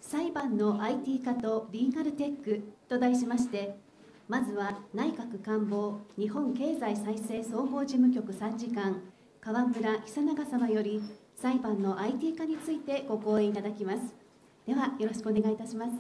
裁判の IT 化とリーガルテックと題しまして、まずは内閣官房日本経済再生総合事務局参事官河村久永様より裁判の IT 化についてご講演いただきます。ではよろしくお願いいたします。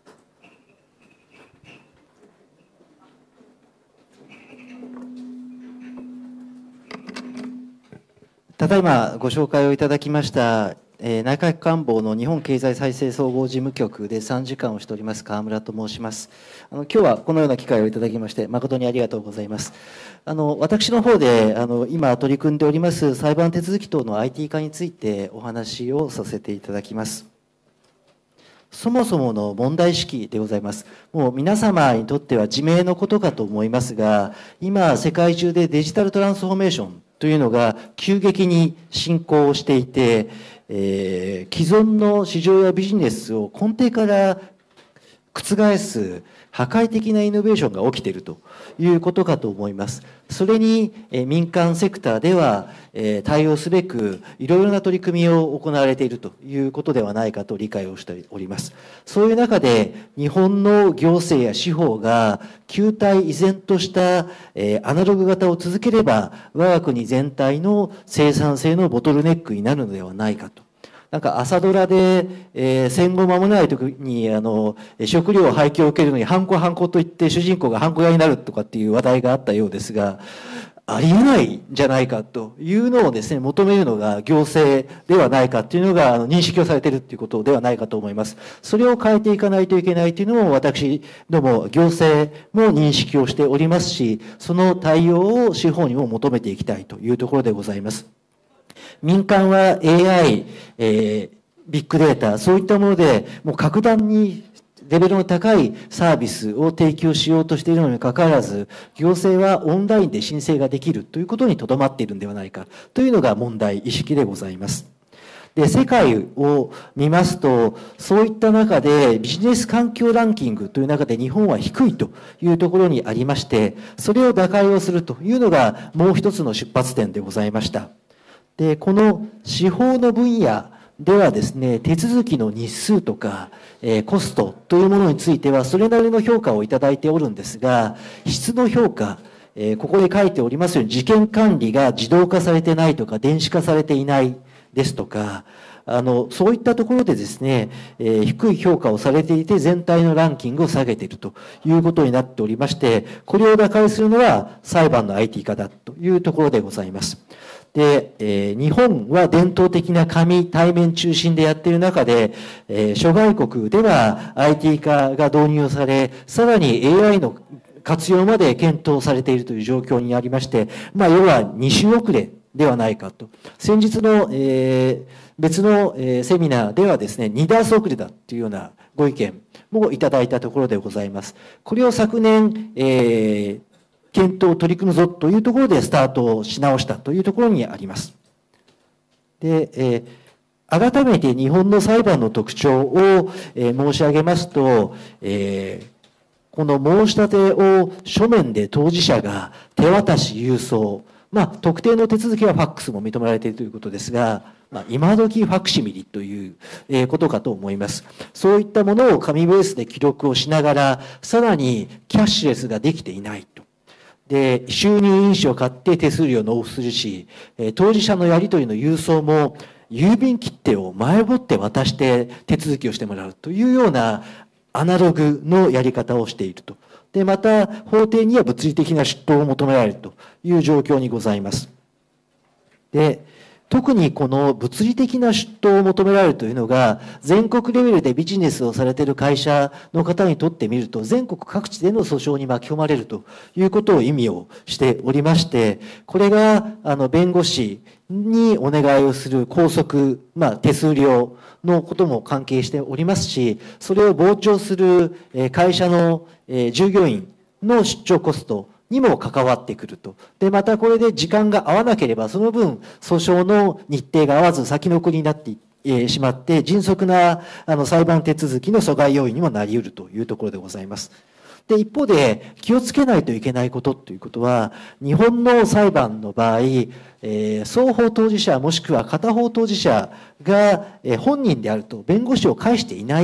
ただいまご紹介をいただきました内閣官房の日本経済再生総合事務局で参事官をしております河村と申します。今日はこのような機会をいただきまして誠にありがとうございます。私の方で今取り組んでおります裁判手続き等の IT 化についてお話をさせていただきます。そもそもの問題意識でございます。もう皆様にとっては自明のことかと思いますが、今世界中でデジタルトランスフォーメーションというのが急激に進行していて、既存の市場やビジネスを根底から覆す破壊的なイノベーションが起きているということかと思います。それに民間セクターでは対応すべくいろいろな取り組みを行われているということではないかと理解をしております。そういう中で日本の行政や司法が旧態依然としたアナログ型を続ければ我が国全体の生産性のボトルネックになるのではないかと。なんか朝ドラで、戦後間もない時に食料廃棄を受けるのにハンコと言って主人公がハンコ屋になるとかっていう話題があったようですが、ありえないんじゃないかというのをですね、求めるのが行政ではないかというのが認識をされているということではないかと思います。それを変えていかないといけないというのも私ども行政も認識をしておりますし、その対応を司法にも求めていきたいというところでございます。民間は AI、ビッグデータ、そういったもので、もう格段にレベルの高いサービスを提供しようとしているのにかかわらず、行政はオンラインで申請ができるということにとどまっているのではないかというのが問題意識でございます。で、世界を見ますと、そういった中でビジネス環境ランキングという中で日本は低いというところにありまして、それを打開をするというのがもう一つの出発点でございました。で、この司法の分野ではですね、手続きの日数とか、コストというものについてはそれなりの評価をいただいておるんですが、質の評価、ここで書いておりますように事件管理が自動化されてないとか電子化されていないですとか、そういったところでですね、低い評価をされていて全体のランキングを下げているということになっておりまして、これを打開するのは裁判の IT 化だというところでございます。で、日本は伝統的な紙対面中心でやっている中で、諸外国では IT 化が導入され、さらに AI の活用まで検討されているという状況にありまして、要は2週遅れではないかと。先日の、別の、セミナーではですね、2ダース遅れだというようなご意見もいただいたところでございます。これを昨年、検討を取り組むぞというところでスタートをし直したというところにあります。で、改めて日本の裁判の特徴を、申し上げますと、この申し立てを書面で当事者が手渡し郵送、特定の手続きはファックスも認められているということですが、今時ファクシミリということかと思います。そういったものを紙ベースで記録をしながら、さらにキャッシュレスができていないと。で、収入印紙を買って手数料を納付するし、当事者のやり取りの郵送も郵便切手を前もって渡して手続きをしてもらうというようなアナログのやり方をしていると。で、また法廷には物理的な出頭を求められるという状況にございます。で、特にこの物理的な出頭を求められるというのが、全国レベルでビジネスをされている会社の方にとってみると、全国各地での訴訟に巻き込まれるということを意味をしておりまして、これが弁護士にお願いをする拘束、手数料のことも関係しておりますし、それを傍聴する会社の従業員の出張コストにも関わってくると。で、またこれで時間が合わなければ、その分、訴訟の日程が合わず先の国になってしまって、迅速な裁判手続きの阻害要因にもなり得るというところでございます。で、一方で気をつけないといけないことということは、日本の裁判の場合、双方当事者もしくは片方当事者が本人であると弁護士を介していない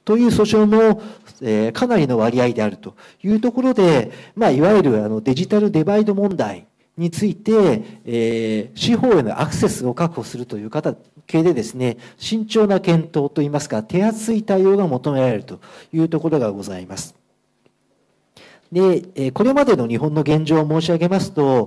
という訴訟も、かなりの割合であるというところで、いわゆるデジタルデバイド問題について、司法へのアクセスを確保するという形でですね、慎重な検討といいますか、手厚い対応が求められるというところがございます。で、これまでの日本の現状を申し上げますと、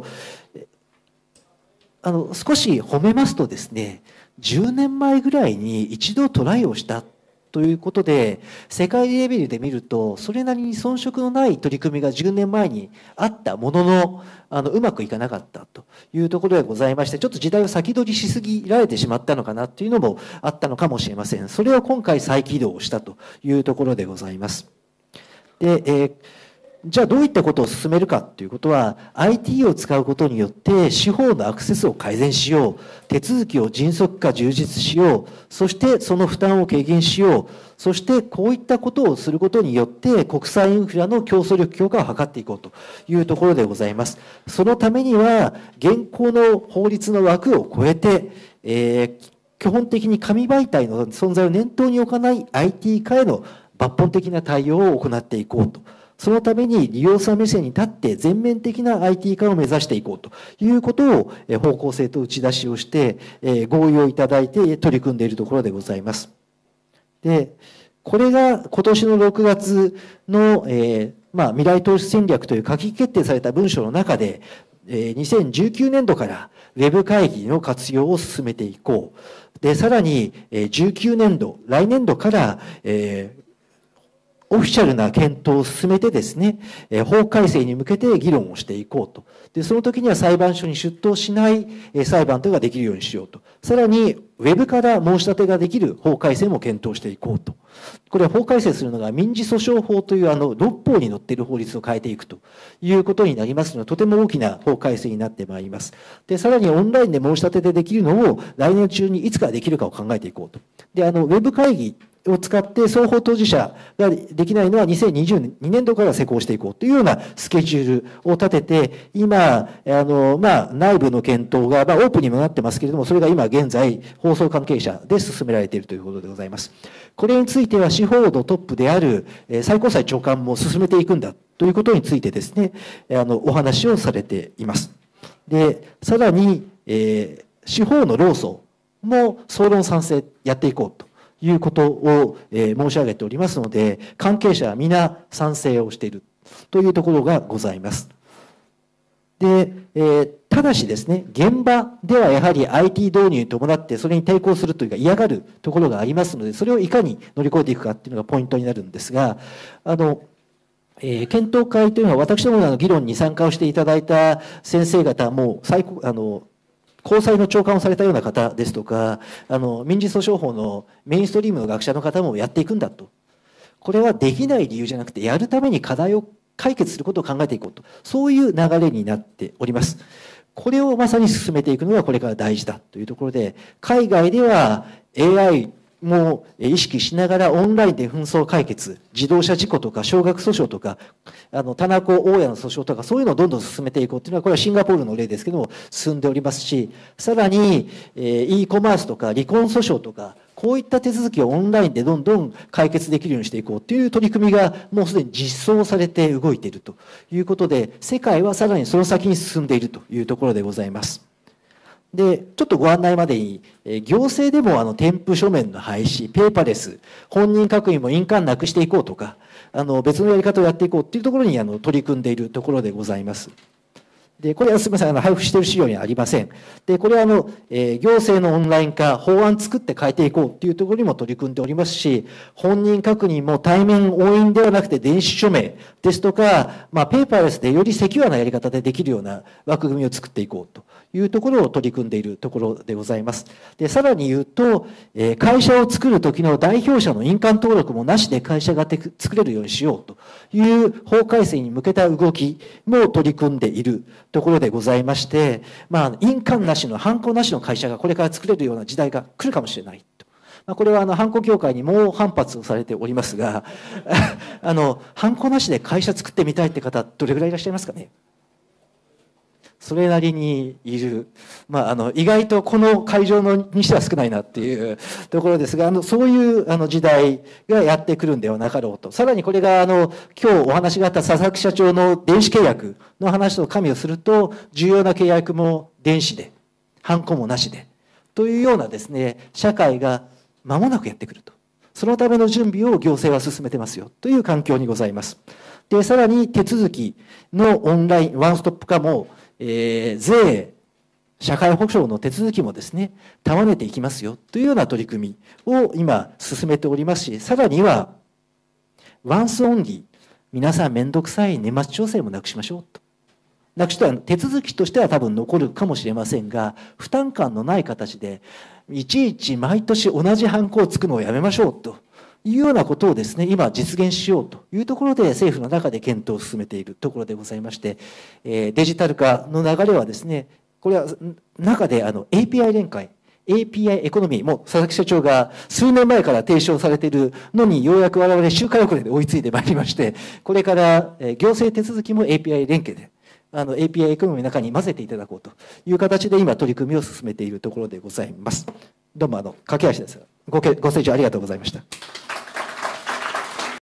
少し褒めますとですね、10年前ぐらいに一度トライをしたということで、世界レベルで見ると、それなりに遜色のない取り組みが10年前にあったものの、うまくいかなかったというところでございまして、ちょっと時代を先取りしすぎられてしまったのかなというのもあったのかもしれません。それを今回再起動したというところでございます。で、じゃあどういったことを進めるかということは、IT を使うことによって司法のアクセスを改善しよう、手続きを迅速化充実しよう、そしてその負担を軽減しよう、そしてこういったことをすることによって国際インフラの競争力強化を図っていこうというところでございます。そのためには現行の法律の枠を超えて、基本的に紙媒体の存在を念頭に置かない IT 化への抜本的な対応を行っていこうと。そのために利用者目線に立って全面的な IT 化を目指していこうということを方向性と打ち出しをして合意をいただいて取り組んでいるところでございます。で、これが今年の6月の、未来投資戦略という閣議決定された文書の中で、2019年度からウェブ会議の活用を進めていこう。で、さらに19年度、来年度から、オフィシャルな検討を進めてですね、法改正に向けて議論をしていこうと。で、その時には裁判所に出頭しない裁判というのができるようにしようと。さらに、ウェブから申し立てができる法改正も検討していこうと。これは法改正するのが民事訴訟法という6法に載っている法律を変えていくということになりますので、とても大きな法改正になってまいります。で、さらにオンラインで申し立てでできるのを来年中にいつからできるかを考えていこうと。で、ウェブ会議を使って双方当事者ができないのは2022年度から施行していこうというようなスケジュールを立てて、今、内部の検討が、オープンにもなってますけれども、それが今現在、放送関係者で進められているということでございます。これについては司法のトップである最高裁長官も進めていくんだということについてですね、お話をされています。で、さらに、司法の労組も総論賛成やっていこうということを申し上げておりますので、関係者は皆賛成をしているというところがございます。で、ただしですね、現場ではやはり IT 導入に伴ってそれに抵抗するというか嫌がるところがありますので、それをいかに乗り越えていくかっていうのがポイントになるんですが、検討会というのは私どもの議論に参加をしていただいた先生方も高裁の長官をされたような方ですとか、民事訴訟法のメインストリームの学者の方もやっていくんだと。これはできない理由じゃなくて、やるために課題を解決することを考えていこうと。そういう流れになっております。これをまさに進めていくのがこれから大事だというところで、海外では AIも意識しながらオンラインで紛争解決、自動車事故とか少額訴訟とか、田中大家の訴訟とか、そういうのをどんどん進めていこうというのは、これはシンガポールの例ですけども、進んでおりますし、さらに、e コマースとか離婚訴訟とか、こういった手続きをオンラインでどんどん解決できるようにしていこうという取り組みがもうすでに実装されて動いているということで、世界はさらにその先に進んでいるというところでございます。で、ちょっとご案内までに、行政でも添付書面の廃止、ペーパーレス、本人確認も印鑑なくしていこうとか、別のやり方をやっていこうというところに取り組んでいるところでございます。で、これはすみません、配布している資料にはありません。で、これは行政のオンライン化、法案作って変えていこうというところにも取り組んでおりますし、本人確認も対面押印ではなくて電子署名ですとか、ペーパーレスでよりセキュアなやり方でできるような枠組みを作っていこうというところを取り組んでいるところでございます。で、さらに言うと、会社を作る時の代表者の印鑑登録もなしで会社が作れるようにしようという法改正に向けた動きも取り組んでいるところでございまして、印鑑なしの、ハンコなしの会社がこれから作れるような時代が来るかもしれないと。これはハンコ協会にも反発をされておりますが、ハンコなしで会社作ってみたいって方、どれぐらいいらっしゃいますかね。 それなりにいる、意外とこの会場にしては少ないなっていうところですが、そういう時代がやってくるんではなかろうと。さらにこれが今日お話があった佐々木社長の電子契約の話と加味をすると、重要な契約も電子で、ハンコもなしで、というようなですね、社会が間もなくやってくると。そのための準備を行政は進めてますよという環境にございます。で、さらに手続きのオンライン、ワンストップ化も、税、社会保障の手続きもですね、束ねていきますよというような取り組みを今進めておりますし、さらには、ワンスオンリー、皆さんめんどくさい年末調整もなくしましょうと。なくしては手続きとしては多分残るかもしれませんが、負担感のない形で、いちいち毎年同じハンコをつくのをやめましょうと。いうようなことをですね、今実現しようというところで政府の中で検討を進めているところでございまして、デジタル化の流れはですね、これは中でAPI 連携、API エコノミーも佐々木社長が数年前から提唱されているのにようやく我々周回遅れで追いついてまいりまして、これから行政手続きも API 連携で、API エコノミーの中に混ぜていただこうという形で今取り組みを進めているところでございます。どうも駆け足ですが、ご清聴ありがとうございました。